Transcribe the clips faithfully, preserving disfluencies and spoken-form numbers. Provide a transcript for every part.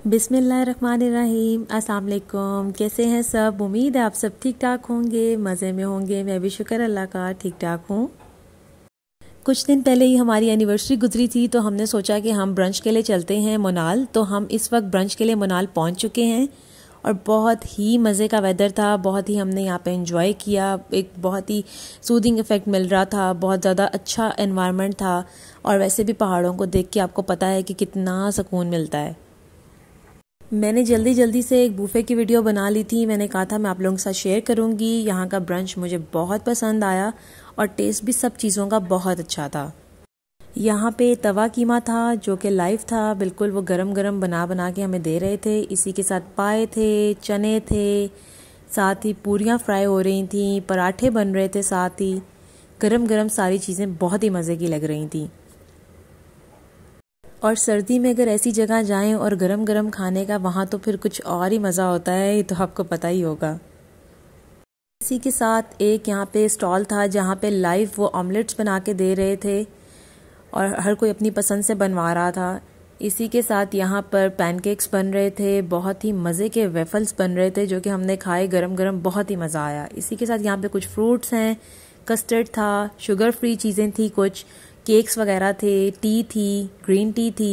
बिस्मिल्लाहिर्रहमानिर्रहीम। अस्सलाम वालेकुम। कैसे हैं सब? उम्मीद है आप सब ठीक ठाक होंगे, मज़े में होंगे। मैं भी शुक्र अल्लाह का ठीक ठाक हूँ। कुछ दिन पहले ही हमारी एनिवर्सरी गुजरी थी, तो हमने सोचा कि हम ब्रंच के लिए चलते हैं मोनाल। तो हम इस वक्त ब्रंच के लिए मोनाल पहुँच चुके हैं और बहुत ही मज़े का वेदर था। बहुत ही हमने यहाँ पे एंजॉय किया। एक बहुत ही सूदिंग इफ़ेक्ट मिल रहा था, बहुत ज़्यादा अच्छा एनवायरनमेंट था। और वैसे भी पहाड़ों को देख के आपको पता है कि कितना सुकून मिलता है। मैंने जल्दी जल्दी से एक बूफे की वीडियो बना ली थी। मैंने कहा था मैं आप लोगों के साथ शेयर करूंगी। यहाँ का ब्रंच मुझे बहुत पसंद आया और टेस्ट भी सब चीज़ों का बहुत अच्छा था। यहाँ पे तवा कीमा था जो कि लाइव था, बिल्कुल वो गरम गरम बना बना के हमें दे रहे थे। इसी के साथ पाए थे, चने थे, साथ ही पूरियाँ फ्राई हो रही थी, पराठे बन रहे थे, साथ ही गरम गरम सारी चीज़ें बहुत ही मज़े की लग रही थी। और सर्दी में अगर ऐसी जगह जाएं और गरम गरम खाने का, वहाँ तो फिर कुछ और ही मज़ा होता है, ये तो आपको पता ही होगा। इसी के साथ एक यहाँ पे स्टॉल था जहाँ पे लाइव वो ऑमलेट्स बना के दे रहे थे और हर कोई अपनी पसंद से बनवा रहा था। इसी के साथ यहाँ पर पैनकेक्स बन रहे थे, बहुत ही मज़े के वेफल्स बन रहे थे जो कि हमने खाए गरम गरम, बहुत ही मज़ा आया। इसी के साथ यहाँ पे कुछ फ्रूट्स हैं, कस्टर्ड था, शुगर फ्री चीज़ें थी, कुछ केक्स वगैरह थे, टी थी, ग्रीन टी थी।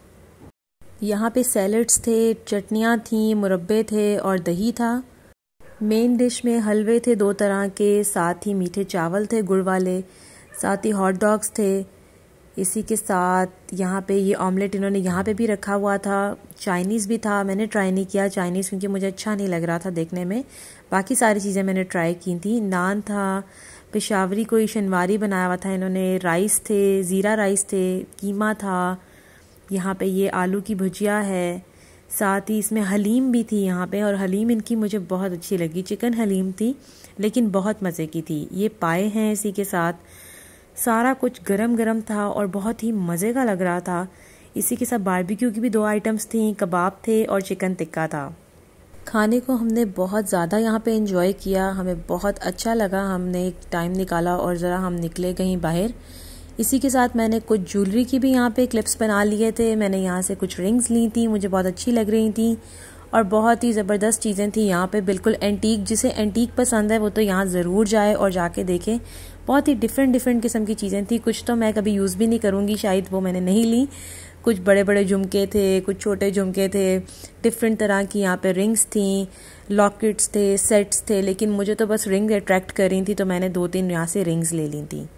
यहाँ पे सैलड्स थे, चटनियाँ थी, मुरब्बे थे और दही था। मेन डिश में हलवे थे दो तरह के, साथ ही मीठे चावल थे गुड़ वाले, साथ ही हॉट डॉग्स थे। इसी के साथ यहाँ पे ये ऑमलेट इन्होंने यहाँ पे भी रखा हुआ था। चाइनीज़ भी था, मैंने ट्राई नहीं किया चाइनीज़ क्योंकि मुझे अच्छा नहीं लग रहा था देखने में। बाकी सारी चीज़ें मैंने ट्राई की थी। नान था, पेशावरी कोई शनवारी बनाया हुआ था इन्होंने, राइस थे, ज़ीरा राइस थे, कीमा था। यहाँ पे ये आलू की भुजिया है, साथ ही इसमें हलीम भी थी यहाँ पे, और हलीम इनकी मुझे बहुत अच्छी लगी। चिकन हलीम थी लेकिन बहुत मज़े की थी। ये पाए हैं, इसी के साथ सारा कुछ गरम गरम था और बहुत ही मज़े का लग रहा था। इसी के साथ बारबेक्यू की भी दो आइटम्स थी, कबाब थे और चिकन टिक्का था। खाने को हमने बहुत ज़्यादा यहाँ पे एंजॉय किया, हमें बहुत अच्छा लगा। हमने एक टाइम निकाला और ज़रा हम निकले कहीं बाहर। इसी के साथ मैंने कुछ ज्वेलरी की भी यहाँ पे क्लिप्स बना लिए थे। मैंने यहाँ से कुछ रिंग्स ली थी, मुझे बहुत अच्छी लग रही थी और बहुत ही ज़बरदस्त चीज़ें थी यहाँ पे, बिल्कुल एंटीक। जिसे एंटीक पसंद है वो तो यहाँ ज़रूर जाए और जाके देखें। बहुत ही डिफरेंट डिफरेंट किस्म की चीज़ें थी। कुछ तो मैं कभी यूज़ भी नहीं करूँगी, शायद वो मैंने नहीं ली। कुछ बड़े बड़े झुमके थे, कुछ छोटे झुमके थे, डिफरेंट तरह की यहाँ पे रिंग्स थी, लॉकेट्स थे, सेट्स थे। लेकिन मुझे तो बस रिंग अट्रैक्ट कर रही थी तो मैंने दो तीन यहाँ से रिंग्स ले ली थी।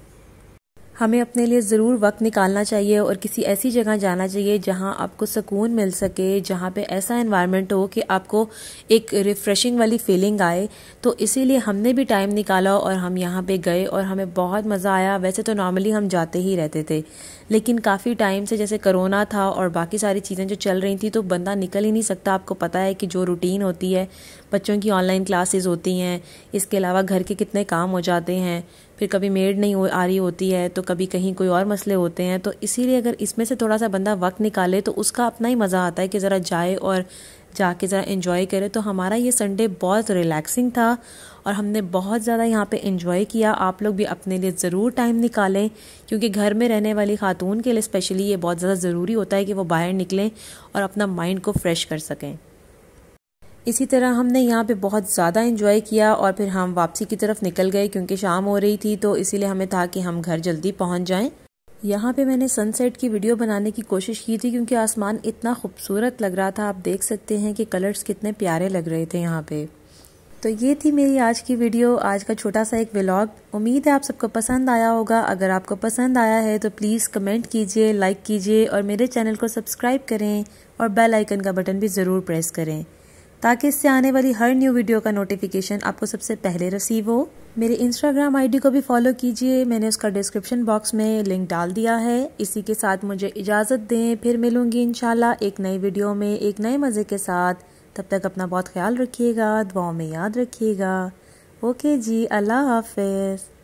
हमें अपने लिए ज़रूर वक्त निकालना चाहिए और किसी ऐसी जगह जाना चाहिए जहां आपको सुकून मिल सके, जहां पे ऐसा एनवायरनमेंट हो कि आपको एक रिफ़्रेशिंग वाली फीलिंग आए। तो इसीलिए हमने भी टाइम निकाला और हम यहाँ पे गए और हमें बहुत मज़ा आया। वैसे तो नॉर्मली हम जाते ही रहते थे, लेकिन काफ़ी टाइम से जैसे कोरोना था और बाकी सारी चीज़ें जो चल रही थी तो बंदा निकल ही नहीं सकता। आपको पता है कि जो रूटीन होती है, बच्चों की ऑनलाइन क्लासेस होती हैं, इसके अलावा घर के कितने काम हो जाते हैं, फिर कभी मेड नहीं हो आ रही होती है तो कभी कहीं कोई और मसले होते हैं। तो इसीलिए अगर इसमें से थोड़ा सा बंदा वक्त निकाले तो उसका अपना ही मज़ा आता है कि ज़रा जाए और जाके ज़रा एंजॉय करे। तो हमारा ये संडे बहुत रिलैक्सिंग था और हमने बहुत ज़्यादा यहाँ पे एंजॉय किया। आप लोग भी अपने लिए ज़रूर टाइम निकालें, क्योंकि घर में रहने वाली खातून के लिए स्पेशली ये बहुत ज़्यादा ज़रूरी होता है कि वो बाहर निकलें और अपना माइंड को फ्रेश कर सकें। इसी तरह हमने यहाँ पे बहुत ज़्यादा एंजॉय किया और फिर हम वापसी की तरफ निकल गए क्योंकि शाम हो रही थी, तो इसीलिए हमें था कि हम घर जल्दी पहुँच जाएं। यहाँ पे मैंने सनसेट की वीडियो बनाने की कोशिश की थी क्योंकि आसमान इतना खूबसूरत लग रहा था। आप देख सकते हैं कि कलर्स कितने प्यारे लग रहे थे यहाँ पे। तो ये थी मेरी आज की वीडियो, आज का छोटा सा एक व्लॉग। उम्मीद है आप सबको पसंद आया होगा। अगर आपको पसंद आया है तो प्लीज़ कमेंट कीजिए, लाइक कीजिए और मेरे चैनल को सब्सक्राइब करें और बेल आइकन का बटन भी ज़रूर प्रेस करें ताकि इससे आने वाली हर न्यू वीडियो का नोटिफिकेशन आपको सबसे पहले रिसीव हो। मेरे इंस्टाग्राम आईडी को भी फॉलो कीजिए, मैंने उसका डिस्क्रिप्शन बॉक्स में लिंक डाल दिया है। इसी के साथ मुझे इजाज़त दें, फिर मिलूंगी इंशाल्लाह एक नई वीडियो में एक नए मज़े के साथ। तब तक अपना बहुत ख्याल रखिएगा, दुआओं में याद रखिएगा। ओके जी, अल्लाह हाफ़िज़।